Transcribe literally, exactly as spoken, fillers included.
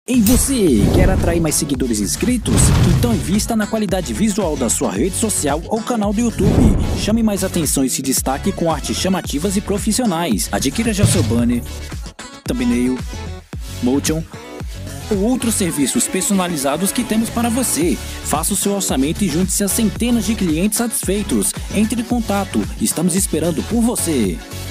E você, quer atrair mais seguidores inscritos? Então invista na qualidade visual da sua rede social ou canal do YouTube. Chame mais atenção e se destaque com artes chamativas e profissionais. Adquira já seu banner, thumbnail, motion ou outros serviços personalizados que temos para você. Faça o seu orçamento e junte-se a centenas de clientes satisfeitos. Entre em contato, estamos esperando por você.